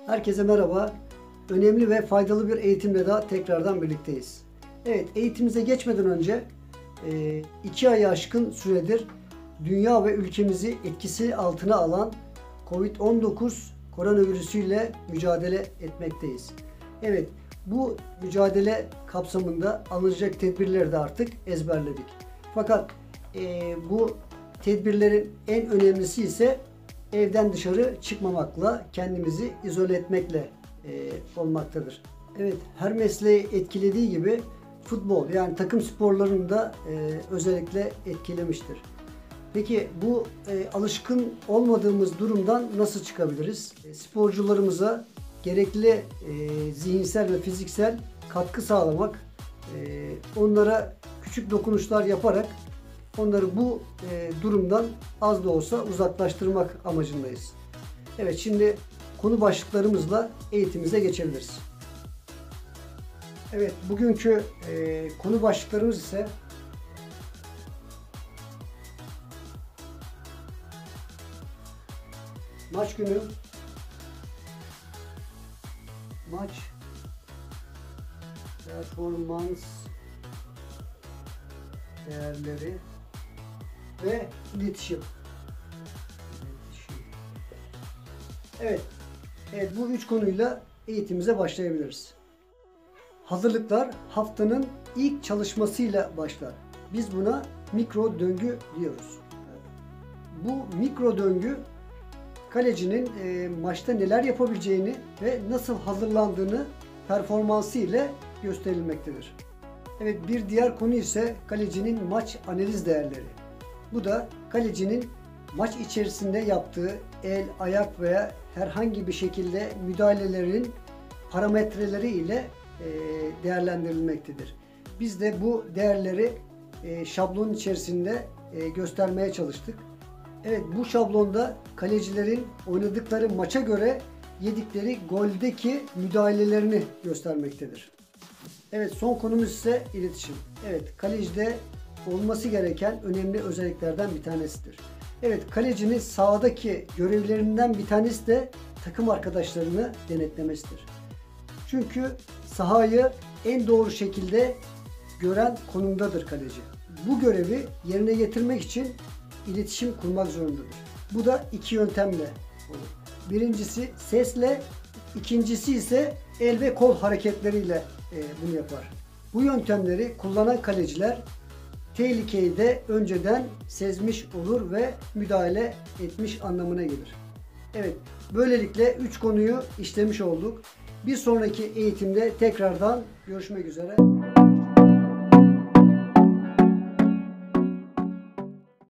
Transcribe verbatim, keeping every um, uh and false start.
Herkese merhaba. Önemli ve faydalı bir eğitimle daha tekrardan birlikteyiz. Evet, eğitimimize geçmeden önce iki ayı aşkın süredir dünya ve ülkemizi etkisi altına alan kovid on dokuz koronavirüsüyle mücadele etmekteyiz. Evet, bu mücadele kapsamında alınacak tedbirleri de artık ezberledik. Fakat e, bu tedbirlerin en önemlisi ise evden dışarı çıkmamakla, kendimizi izole etmekle e, olmaktadır. Evet, her mesleği etkilediği gibi futbol, yani takım sporlarını da e, özellikle etkilemiştir. Peki bu e, alışkın olmadığımız durumdan nasıl çıkabiliriz? E, sporcularımıza gerekli e, zihinsel ve fiziksel katkı sağlamak, e, onlara küçük dokunuşlar yaparak onları bu e, durumdan az da olsa uzaklaştırmak amacındayız. Evet, şimdi konu başlıklarımızla eğitimimize geçebiliriz. Evet, bugünkü e, konu başlıklarımız ise maç günü, maç performans değerleri ve iletişim. Evet, evet bu üç konuyla eğitimimize başlayabiliriz. Hazırlıklar haftanın ilk çalışmasıyla başlar. Biz buna mikro döngü diyoruz. Bu mikro döngü kalecinin e, maçta neler yapabileceğini ve nasıl hazırlandığını performansı ile gösterilmektedir. Evet, bir diğer konu ise kalecinin maç analiz değerleri. Bu da kalecinin maç içerisinde yaptığı el, ayak veya herhangi bir şekilde müdahalelerin parametreleri ile e, değerlendirilmektedir. Biz de bu değerleri e, şablon içerisinde e, göstermeye çalıştık. Evet, bu şablonda kalecilerin oynadıkları maça göre yedikleri goldeki müdahalelerini göstermektedir. Evet, son konumuz ise iletişim. Evet, kalecide olması gereken önemli özelliklerden bir tanesidir. Evet, kalecinin sahadaki görevlerinden bir tanesi de takım arkadaşlarını denetlemesidir. Çünkü sahayı en doğru şekilde gören konumdadır kaleci. Bu görevi yerine getirmek için iletişim kurmak zorundadır. Bu da iki yöntemle olur. Birincisi sesle, ikincisi ise el ve kol hareketleriyle e, bunu yapar. Bu yöntemleri kullanan kaleciler tehlikeyi de önceden sezmiş olur ve müdahale etmiş anlamına gelir. Evet, böylelikle üç konuyu işlemiş olduk. Bir sonraki eğitimde tekrardan görüşmek üzere.